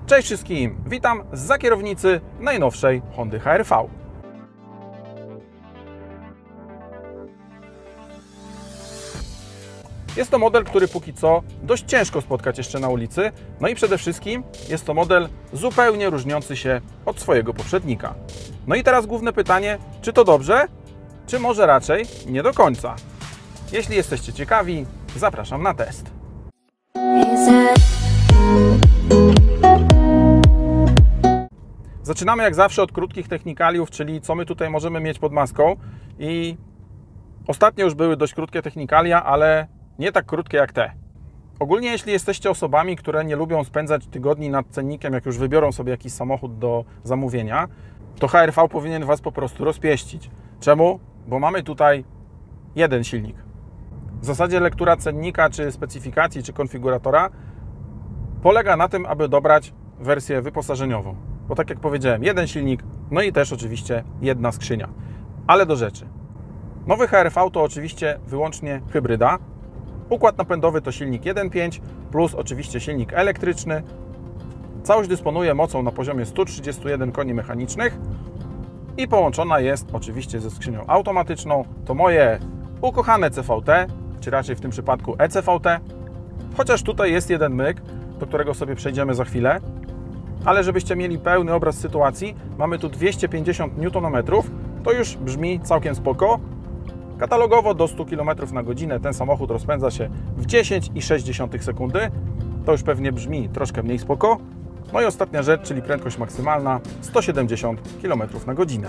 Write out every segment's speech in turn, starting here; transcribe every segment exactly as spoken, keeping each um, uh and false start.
Cześć wszystkim, witam zza kierownicy najnowszej Hondy H R V. Jest to model, który póki co dość ciężko spotkać jeszcze na ulicy, no i przede wszystkim jest to model zupełnie różniący się od swojego poprzednika. No i teraz główne pytanie, czy to dobrze, czy może raczej nie do końca? Jeśli jesteście ciekawi, zapraszam na test. Zaczynamy jak zawsze od krótkich technikaliów, czyli co my tutaj możemy mieć pod maską. I ostatnio już były dość krótkie technikalia, ale nie tak krótkie jak te. Ogólnie jeśli jesteście osobami, które nie lubią spędzać tygodni nad cennikiem, jak już wybiorą sobie jakiś samochód do zamówienia, to H R V powinien Was po prostu rozpieścić. Czemu? Bo mamy tutaj jeden silnik. W zasadzie lektura cennika, czy specyfikacji, czy konfiguratora polega na tym, aby dobrać wersję wyposażeniową. Bo tak jak powiedziałem, jeden silnik, no i też oczywiście jedna skrzynia. Ale do rzeczy. Nowy H R V to oczywiście wyłącznie hybryda. Układ napędowy to silnik jeden przecinek pięć plus oczywiście silnik elektryczny. Całość dysponuje mocą na poziomie stu trzydziestu jeden koni mechanicznych i połączona jest oczywiście ze skrzynią automatyczną. To moje ukochane C V T, czy raczej w tym przypadku E C V T. Chociaż tutaj jest jeden myk, do którego sobie przejdziemy za chwilę. Ale żebyście mieli pełny obraz sytuacji, mamy tu dwieście pięćdziesiąt niutonometrów, to już brzmi całkiem spoko. Katalogowo do stu kilometrów na godzinę ten samochód rozpędza się w dziesięć przecinek sześć sekundy. To już pewnie brzmi troszkę mniej spoko. No i ostatnia rzecz, czyli prędkość maksymalna sto siedemdziesiąt kilometrów na godzinę.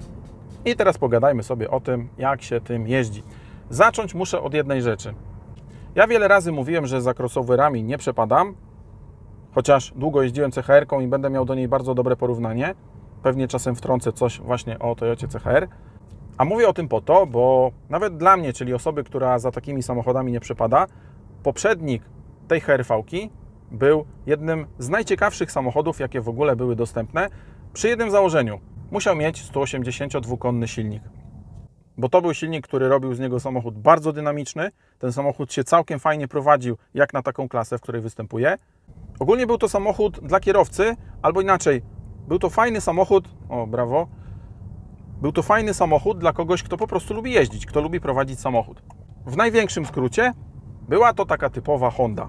I teraz pogadajmy sobie o tym, jak się tym jeździ. Zacząć muszę od jednej rzeczy. Ja wiele razy mówiłem, że za crossoverami nie przepadam, chociaż długo jeździłem C H R-ką i będę miał do niej bardzo dobre porównanie. Pewnie czasem wtrącę coś właśnie o Toyocie C H R. A mówię o tym po to, bo nawet dla mnie, czyli osoby, która za takimi samochodami nie przepada, poprzednik tej H R V-ki był jednym z najciekawszych samochodów, jakie w ogóle były dostępne, przy jednym założeniu. Musiał mieć sto osiemdziesięciodwukonny silnik. Bo to był silnik, który robił z niego samochód bardzo dynamiczny. Ten samochód się całkiem fajnie prowadził, jak na taką klasę, w której występuje. Ogólnie był to samochód dla kierowcy, albo inaczej, był to fajny samochód, o brawo, był to fajny samochód dla kogoś, kto po prostu lubi jeździć, kto lubi prowadzić samochód. W największym skrócie była to taka typowa Honda.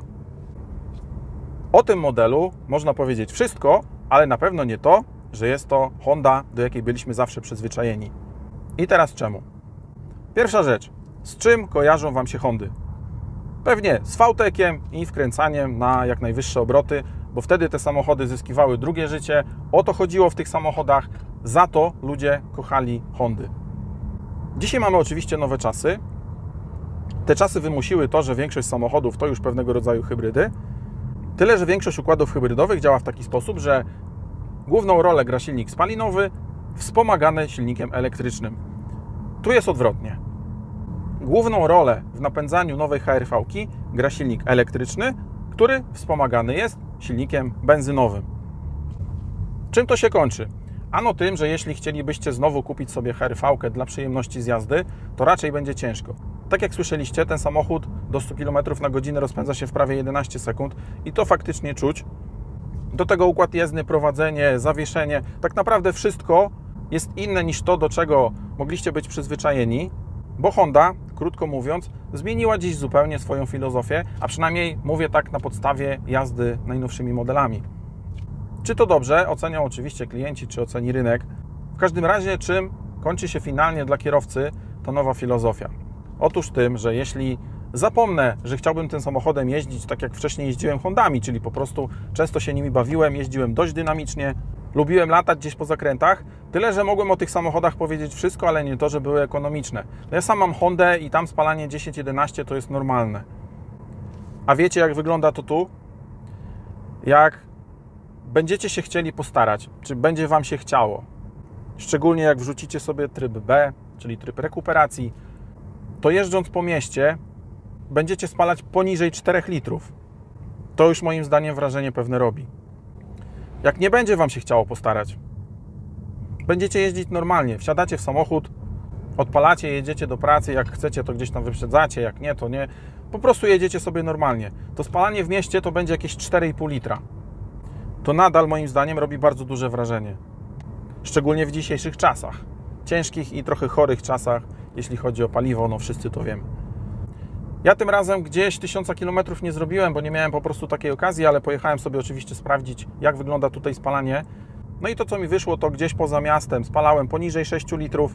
O tym modelu można powiedzieć wszystko, ale na pewno nie to, że jest to Honda, do jakiej byliśmy zawsze przyzwyczajeni. I teraz czemu? Pierwsza rzecz, z czym kojarzą Wam się Hondy? Pewnie z V TEC-iem i wkręcaniem na jak najwyższe obroty, bo wtedy te samochody zyskiwały drugie życie. O to chodziło w tych samochodach, za to ludzie kochali Hondy. Dzisiaj mamy oczywiście nowe czasy. Te czasy wymusiły to, że większość samochodów to już pewnego rodzaju hybrydy. Tyle, że większość układów hybrydowych działa w taki sposób, że główną rolę gra silnik spalinowy, wspomagany silnikiem elektrycznym. Tu jest odwrotnie. Główną rolę w napędzaniu nowej H R V-ki gra silnik elektryczny, który wspomagany jest silnikiem benzynowym. Czym to się kończy? Ano tym, że jeśli chcielibyście znowu kupić sobie H R V-kę dla przyjemności z jazdy, to raczej będzie ciężko. Tak jak słyszeliście, ten samochód do stu kilometrów na godzinę rozpędza się w prawie jedenaście sekund i to faktycznie czuć. Do tego układ jezdny, prowadzenie, zawieszenie, tak naprawdę wszystko jest inne niż to, do czego mogliście być przyzwyczajeni, bo Honda, krótko mówiąc, zmieniła dziś zupełnie swoją filozofię, a przynajmniej mówię tak na podstawie jazdy najnowszymi modelami. Czy to dobrze? Ocenią oczywiście klienci, czy oceni rynek. W każdym razie, czym kończy się finalnie dla kierowcy ta nowa filozofia? Otóż tym, że jeśli zapomnę, że chciałbym tym samochodem jeździć tak jak wcześniej jeździłem Hondami, czyli po prostu często się nimi bawiłem, jeździłem dość dynamicznie, lubiłem latać gdzieś po zakrętach, tyle, że mogłem o tych samochodach powiedzieć wszystko, ale nie to, że były ekonomiczne. No ja sam mam Hondę i tam spalanie dziesięć jedenaście to jest normalne. A wiecie, jak wygląda to tu? Jak będziecie się chcieli postarać, czy będzie Wam się chciało, szczególnie jak wrzucicie sobie tryb B, czyli tryb rekuperacji, to jeżdżąc po mieście będziecie spalać poniżej czterech litrów. To już moim zdaniem wrażenie pewne robi. Jak nie będzie Wam się chciało postarać, będziecie jeździć normalnie, wsiadacie w samochód, odpalacie, jedziecie do pracy, jak chcecie to gdzieś tam wyprzedzacie, jak nie to nie, po prostu jedziecie sobie normalnie. To spalanie w mieście to będzie jakieś cztery i pół litra. to nadal moim zdaniem robi bardzo duże wrażenie. Szczególnie w dzisiejszych czasach. Ciężkich i trochę chorych czasach, jeśli chodzi o paliwo, no wszyscy to wiemy. Ja tym razem gdzieś tysiąca kilometrów nie zrobiłem, bo nie miałem po prostu takiej okazji, ale pojechałem sobie oczywiście sprawdzić, jak wygląda tutaj spalanie. No i to, co mi wyszło, to gdzieś poza miastem spalałem poniżej sześciu litrów,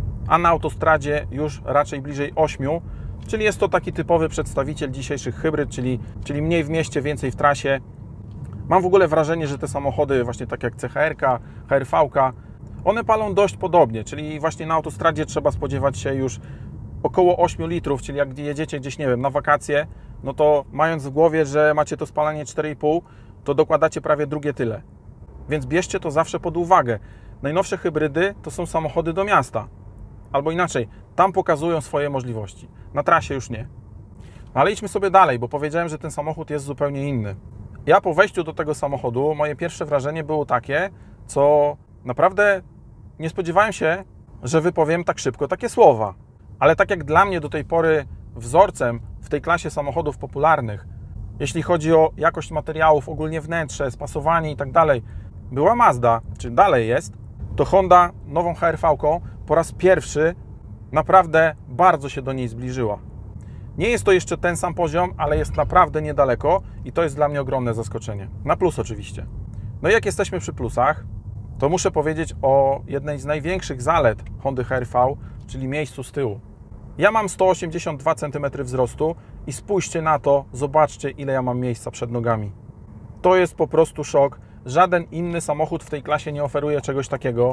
a na autostradzie już raczej bliżej ośmiu, czyli jest to taki typowy przedstawiciel dzisiejszych hybryd, czyli, czyli mniej w mieście, więcej w trasie. Mam w ogóle wrażenie, że te samochody, właśnie tak jak C H R-ka, H R V-ka, one palą dość podobnie, czyli właśnie na autostradzie trzeba spodziewać się już około ośmiu litrów, czyli jak jedziecie gdzieś, nie wiem, na wakacje, no to mając w głowie, że macie to spalanie cztery i pół, to dokładacie prawie drugie tyle. Więc bierzcie to zawsze pod uwagę. Najnowsze hybrydy to są samochody do miasta. Albo inaczej, tam pokazują swoje możliwości. Na trasie już nie. Ale idźmy sobie dalej, bo powiedziałem, że ten samochód jest zupełnie inny. Ja po wejściu do tego samochodu, moje pierwsze wrażenie było takie, co naprawdę nie spodziewałem się, że wypowiem tak szybko takie słowa. Ale tak jak dla mnie do tej pory wzorcem w tej klasie samochodów popularnych, jeśli chodzi o jakość materiałów, ogólnie wnętrze, spasowanie i tak dalej, była Mazda, czy dalej jest, to Honda nową H R V-ką po raz pierwszy naprawdę bardzo się do niej zbliżyła. Nie jest to jeszcze ten sam poziom, ale jest naprawdę niedaleko i to jest dla mnie ogromne zaskoczenie. Na plus oczywiście. No i jak jesteśmy przy plusach, to muszę powiedzieć o jednej z największych zalet Hondy H R V, czyli miejscu z tyłu. Ja mam sto osiemdziesiąt dwa centymetry wzrostu i spójrzcie na to, zobaczcie, ile ja mam miejsca przed nogami. To jest po prostu szok. Żaden inny samochód w tej klasie nie oferuje czegoś takiego,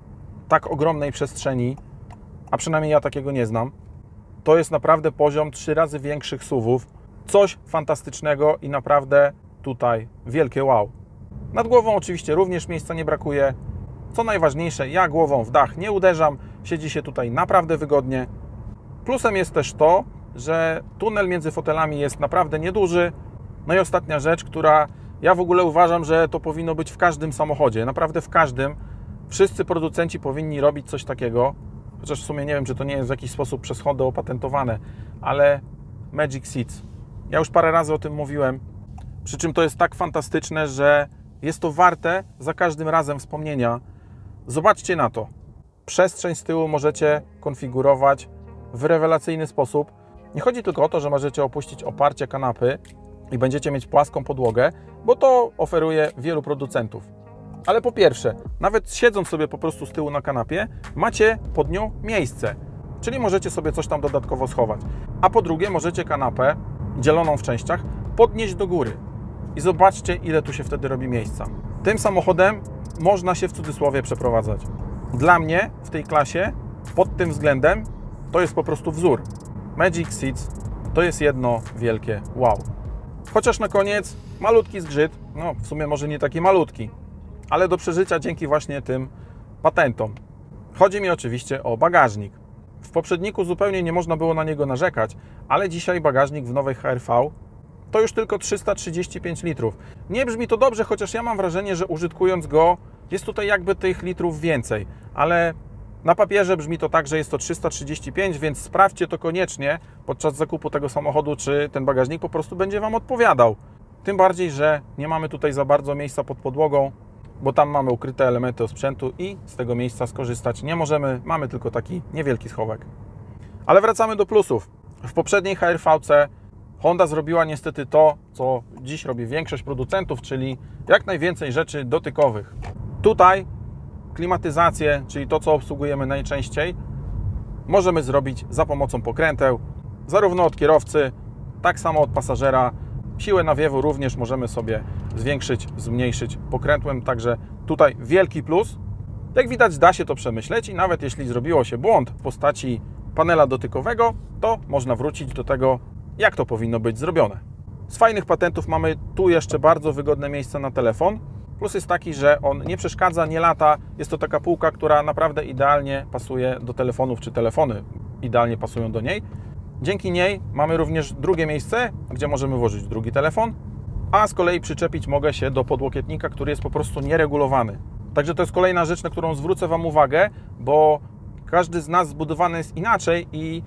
tak ogromnej przestrzeni, a przynajmniej ja takiego nie znam. To jest naprawdę poziom trzy razy większych suwów. Coś fantastycznego i naprawdę tutaj wielkie wow. Nad głową oczywiście również miejsca nie brakuje. Co najważniejsze, ja głową w dach nie uderzam, siedzi się tutaj naprawdę wygodnie. Plusem jest też to, że tunel między fotelami jest naprawdę nieduży. No i ostatnia rzecz, która ja w ogóle uważam, że to powinno być w każdym samochodzie, naprawdę w każdym. Wszyscy producenci powinni robić coś takiego, chociaż w sumie nie wiem, czy to nie jest w jakiś sposób przez Hondę opatentowane, ale Magic Seats. Ja już parę razy o tym mówiłem, przy czym to jest tak fantastyczne, że jest to warte za każdym razem wspomnienia. Zobaczcie na to. Przestrzeń z tyłu możecie konfigurować w rewelacyjny sposób. Nie chodzi tylko o to, że możecie opuścić oparcie kanapy i będziecie mieć płaską podłogę, bo to oferuje wielu producentów. Ale po pierwsze, nawet siedząc sobie po prostu z tyłu na kanapie, macie pod nią miejsce, czyli możecie sobie coś tam dodatkowo schować. A po drugie, możecie kanapę dzieloną w częściach podnieść do góry. I zobaczcie, ile tu się wtedy robi miejsca. Tym samochodem można się w cudzysłowie przeprowadzać. Dla mnie w tej klasie pod tym względem to jest po prostu wzór. Magic Seats to jest jedno wielkie wow. Chociaż na koniec malutki zgrzyt, no w sumie może nie taki malutki, ale do przeżycia dzięki właśnie tym patentom. Chodzi mi oczywiście o bagażnik. W poprzedniku zupełnie nie można było na niego narzekać, ale dzisiaj bagażnik w nowej H R V to już tylko trzysta trzydzieści pięć litrów. Nie brzmi to dobrze, chociaż ja mam wrażenie, że użytkując go jest tutaj jakby tych litrów więcej, ale na papierze brzmi to tak, że jest to trzysta trzydzieści pięć, więc sprawdźcie to koniecznie podczas zakupu tego samochodu, czy ten bagażnik po prostu będzie Wam odpowiadał. Tym bardziej, że nie mamy tutaj za bardzo miejsca pod podłogą, bo tam mamy ukryte elementy osprzętu i z tego miejsca skorzystać nie możemy. Mamy tylko taki niewielki schowek. Ale wracamy do plusów. W poprzedniej H R V-ce Honda zrobiła niestety to, co dziś robi większość producentów, czyli jak najwięcej rzeczy dotykowych. Tutaj klimatyzację, czyli to, co obsługujemy najczęściej, możemy zrobić za pomocą pokręteł, zarówno od kierowcy, tak samo od pasażera. Siłę nawiewu również możemy sobie zwiększyć, zmniejszyć pokrętłem, także tutaj wielki plus. Jak widać, da się to przemyśleć i nawet jeśli zrobiło się błąd w postaci panela dotykowego, to można wrócić do tego, jak to powinno być zrobione. Z fajnych patentów mamy tu jeszcze bardzo wygodne miejsce na telefon. Plus jest taki, że on nie przeszkadza, nie lata. Jest to taka półka, która naprawdę idealnie pasuje do telefonów, czy telefony idealnie pasują do niej. Dzięki niej mamy również drugie miejsce, gdzie możemy włożyć drugi telefon, a z kolei przyczepić mogę się do podłokietnika, który jest po prostu nieregulowany. Także to jest kolejna rzecz, na którą zwrócę Wam uwagę, bo każdy z nas zbudowany jest inaczej i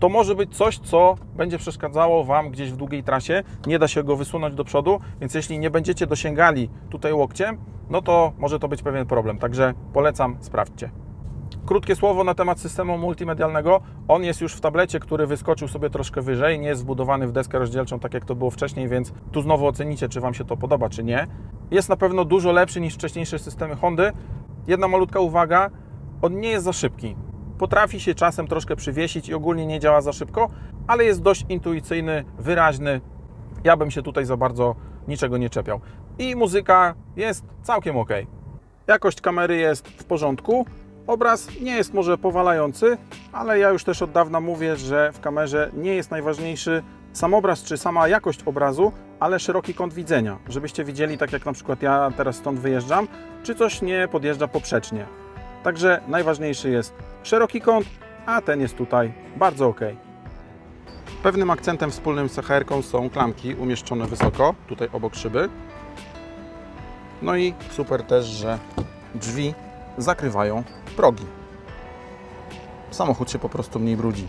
to może być coś, co będzie przeszkadzało Wam gdzieś w długiej trasie. Nie da się go wysunąć do przodu, więc jeśli nie będziecie dosięgali tutaj łokciem, no to może to być pewien problem. Także polecam, sprawdźcie. Krótkie słowo na temat systemu multimedialnego. On jest już w tablecie, który wyskoczył sobie troszkę wyżej. Nie jest wbudowany w deskę rozdzielczą, tak jak to było wcześniej, więc tu znowu ocenicie, czy Wam się to podoba, czy nie. Jest na pewno dużo lepszy niż wcześniejsze systemy Hondy. Jedna malutka uwaga, on nie jest za szybki. Potrafi się czasem troszkę przywiesić i ogólnie nie działa za szybko, ale jest dość intuicyjny, wyraźny. Ja bym się tutaj za bardzo niczego nie czepiał. I muzyka jest całkiem ok. Jakość kamery jest w porządku. Obraz nie jest może powalający, ale ja już też od dawna mówię, że w kamerze nie jest najważniejszy sam obraz czy sama jakość obrazu, ale szeroki kąt widzenia, żebyście widzieli, tak jak na przykład ja teraz stąd wyjeżdżam, czy coś nie podjeżdża poprzecznie. Także najważniejszy jest szeroki kąt, a ten jest tutaj bardzo ok. Pewnym akcentem wspólnym z C H R-ką są klamki umieszczone wysoko, tutaj obok szyby. No i super też, że drzwi zakrywają progi. Samochód się po prostu mniej brudzi.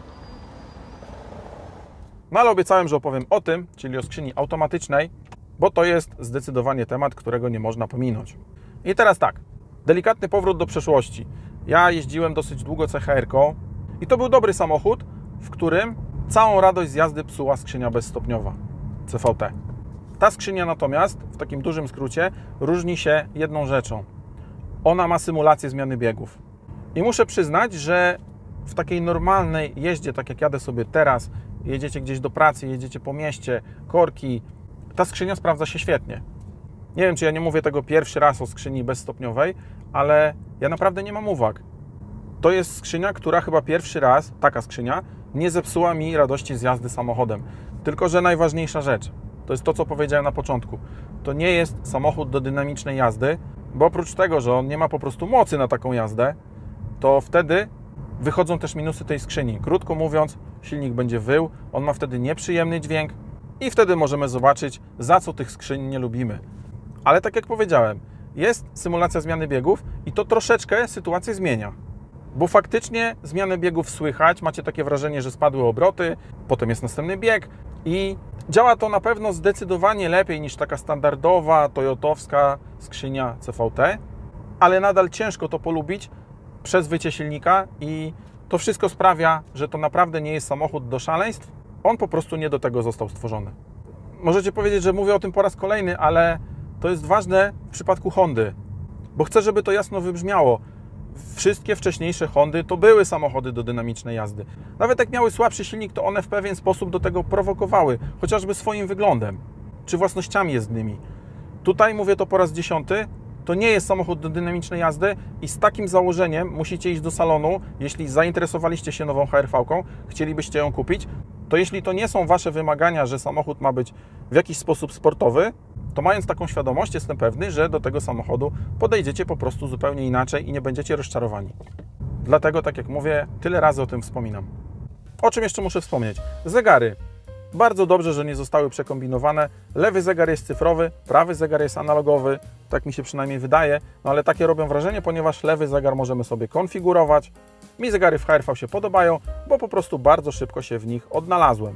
No ale obiecałem, że opowiem o tym, czyli o skrzyni automatycznej, bo to jest zdecydowanie temat, którego nie można pominąć. I teraz tak, delikatny powrót do przeszłości. Ja jeździłem dosyć długo C H R-ką i to był dobry samochód, w którym całą radość z jazdy psuła skrzynia bezstopniowa C V T. Ta skrzynia natomiast, w takim dużym skrócie, różni się jedną rzeczą. Ona ma symulację zmiany biegów. I muszę przyznać, że w takiej normalnej jeździe, tak jak jadę sobie teraz, jedziecie gdzieś do pracy, jedziecie po mieście, korki, ta skrzynia sprawdza się świetnie. Nie wiem, czy ja nie mówię tego pierwszy raz o skrzyni bezstopniowej, ale ja naprawdę nie mam uwag. To jest skrzynia, która chyba pierwszy raz, taka skrzynia, nie zepsuła mi radości z jazdy samochodem. Tylko że najważniejsza rzecz, to jest to, co powiedziałem na początku. To nie jest samochód do dynamicznej jazdy, bo oprócz tego, że on nie ma po prostu mocy na taką jazdę, to wtedy wychodzą też minusy tej skrzyni. Krótko mówiąc, silnik będzie wył, on ma wtedy nieprzyjemny dźwięk i wtedy możemy zobaczyć, za co tych skrzyń nie lubimy. Ale tak jak powiedziałem, jest symulacja zmiany biegów i to troszeczkę sytuację zmienia. Bo faktycznie zmianę biegów słychać, macie takie wrażenie, że spadły obroty, potem jest następny bieg i działa to na pewno zdecydowanie lepiej niż taka standardowa, toyotowska skrzynia C V T, ale nadal ciężko to polubić przez wycie silnika i to wszystko sprawia, że to naprawdę nie jest samochód do szaleństw, on po prostu nie do tego został stworzony. Możecie powiedzieć, że mówię o tym po raz kolejny, ale to jest ważne w przypadku Hondy, bo chcę, żeby to jasno wybrzmiało. Wszystkie wcześniejsze Hondy to były samochody do dynamicznej jazdy. Nawet jak miały słabszy silnik, to one w pewien sposób do tego prowokowały, chociażby swoim wyglądem, czy własnościami jezdnymi. Tutaj mówię to po raz dziesiąty, to nie jest samochód do dynamicznej jazdy i z takim założeniem musicie iść do salonu, jeśli zainteresowaliście się nową H R V-ką, chcielibyście ją kupić, to jeśli to nie są Wasze wymagania, że samochód ma być w jakiś sposób sportowy, to mając taką świadomość, jestem pewny, że do tego samochodu podejdziecie po prostu zupełnie inaczej i nie będziecie rozczarowani. Dlatego, tak jak mówię, tyle razy o tym wspominam. O czym jeszcze muszę wspomnieć? Zegary. Bardzo dobrze, że nie zostały przekombinowane. Lewy zegar jest cyfrowy, prawy zegar jest analogowy, tak mi się przynajmniej wydaje, no ale takie robią wrażenie, ponieważ lewy zegar możemy sobie konfigurować. Mi zegary w H R V się podobają, bo po prostu bardzo szybko się w nich odnalazłem.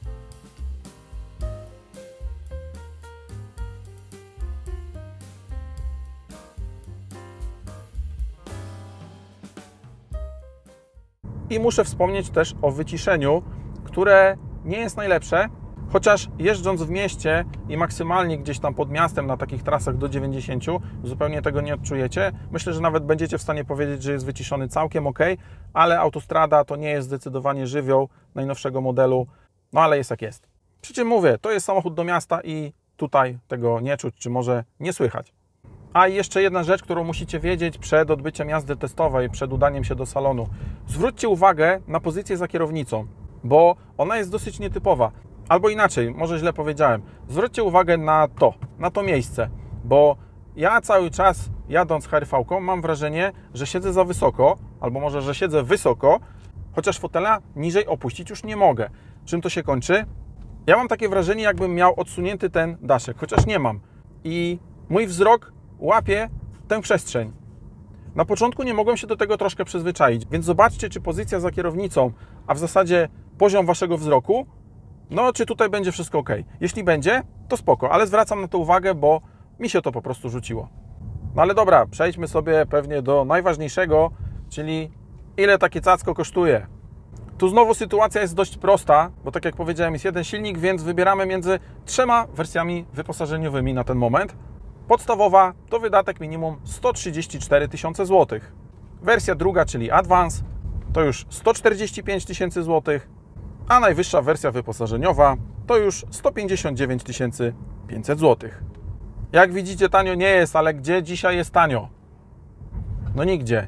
I muszę wspomnieć też o wyciszeniu, które nie jest najlepsze, chociaż jeżdżąc w mieście i maksymalnie gdzieś tam pod miastem na takich trasach do dziewięćdziesięciu zupełnie tego nie odczujecie. Myślę, że nawet będziecie w stanie powiedzieć, że jest wyciszony całkiem ok, ale autostrada to nie jest zdecydowanie żywioł najnowszego modelu, no ale jest jak jest. Przy czym mówię, to jest samochód do miasta i tutaj tego nie czuć, czy może nie słychać. A i jeszcze jedna rzecz, którą musicie wiedzieć przed odbyciem jazdy testowej, przed udaniem się do salonu. Zwróćcie uwagę na pozycję za kierownicą, bo ona jest dosyć nietypowa. Albo inaczej, może źle powiedziałem. Zwróćcie uwagę na to, na to miejsce, bo ja cały czas jadąc H R V-ką mam wrażenie, że siedzę za wysoko, albo może, że siedzę wysoko, chociaż fotela niżej opuścić już nie mogę. Czym to się kończy? Ja mam takie wrażenie, jakbym miał odsunięty ten daszek, chociaż nie mam. I mój wzrok łapie tę przestrzeń. Na początku nie mogłem się do tego troszkę przyzwyczaić, więc zobaczcie, czy pozycja za kierownicą, a w zasadzie poziom waszego wzroku, no czy tutaj będzie wszystko ok. Jeśli będzie, to spoko, ale zwracam na to uwagę, bo mi się to po prostu rzuciło. No ale dobra, przejdźmy sobie pewnie do najważniejszego, czyli ile takie cacko kosztuje. Tu znowu sytuacja jest dość prosta, bo tak jak powiedziałem, jest jeden silnik, więc wybieramy między trzema wersjami wyposażeniowymi na ten moment. Podstawowa to wydatek minimum sto trzydzieści cztery tysiące złotych. Wersja druga, czyli Advance, to już sto czterdzieści pięć tysięcy złotych, a najwyższa wersja wyposażeniowa to już sto pięćdziesiąt dziewięć tysięcy pięćset złotych. Jak widzicie, tanio nie jest, ale gdzie dzisiaj jest tanio? No nigdzie.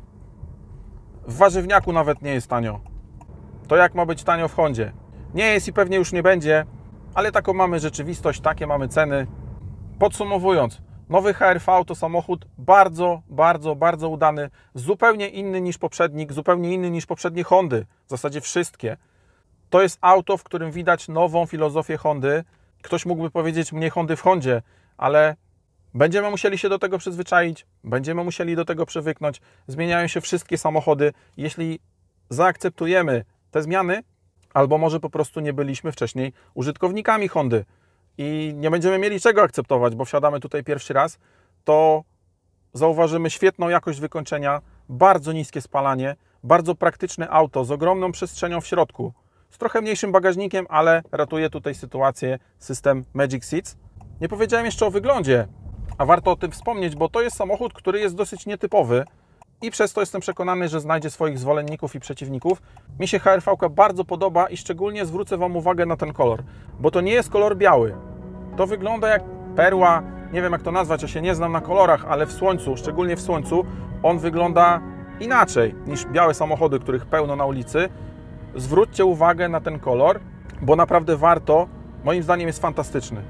W warzywniaku nawet nie jest tanio. To jak ma być tanio w Hondzie? Nie jest i pewnie już nie będzie, ale taką mamy rzeczywistość, takie mamy ceny. Podsumowując, nowy H R V to samochód bardzo, bardzo, bardzo udany, zupełnie inny niż poprzednik, zupełnie inny niż poprzednie Hondy, w zasadzie wszystkie. To jest auto, w którym widać nową filozofię Hondy. Ktoś mógłby powiedzieć mniej Hondy w Hondzie, ale będziemy musieli się do tego przyzwyczaić, będziemy musieli do tego przywyknąć. Zmieniają się wszystkie samochody. Jeśli zaakceptujemy te zmiany, albo może po prostu nie byliśmy wcześniej użytkownikami Hondy i nie będziemy mieli czego akceptować, bo wsiadamy tutaj pierwszy raz, to zauważymy świetną jakość wykończenia, bardzo niskie spalanie, bardzo praktyczne auto z ogromną przestrzenią w środku, z trochę mniejszym bagażnikiem, ale ratuje tutaj sytuację system Magic Seats. Nie powiedziałem jeszcze o wyglądzie, a warto o tym wspomnieć, bo to jest samochód, który jest dosyć nietypowy i przez to jestem przekonany, że znajdzie swoich zwolenników i przeciwników. Mi się H R V bardzo podoba i szczególnie zwrócę Wam uwagę na ten kolor, bo to nie jest kolor biały. To wygląda jak perła, nie wiem jak to nazwać, ja się nie znam na kolorach, ale w słońcu, szczególnie w słońcu, on wygląda inaczej niż białe samochody, których pełno na ulicy. Zwróćcie uwagę na ten kolor, bo naprawdę warto, moim zdaniem jest fantastyczny.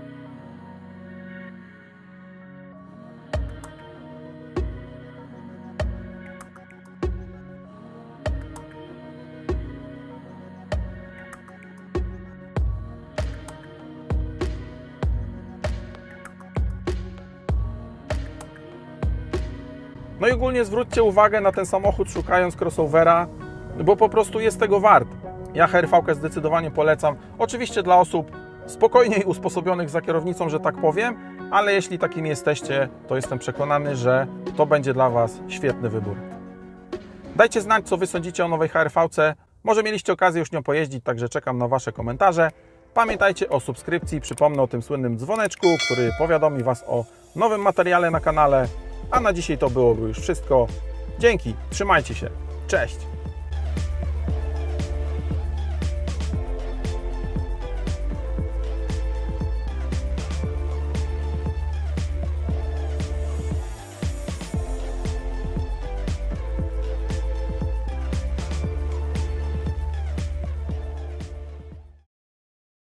No i ogólnie zwróćcie uwagę na ten samochód, szukając crossovera, bo po prostu jest tego wart. Ja H R V zdecydowanie polecam. Oczywiście dla osób spokojniej usposobionych za kierownicą, że tak powiem, ale jeśli takimi jesteście, to jestem przekonany, że to będzie dla Was świetny wybór. Dajcie znać, co Wy sądzicie o nowej H R V. Może mieliście okazję już nią pojeździć, także czekam na Wasze komentarze. Pamiętajcie o subskrypcji, przypomnę o tym słynnym dzwoneczku, który powiadomi Was o nowym materiale na kanale. A na dzisiaj to byłoby już wszystko. Dzięki, trzymajcie się, cześć!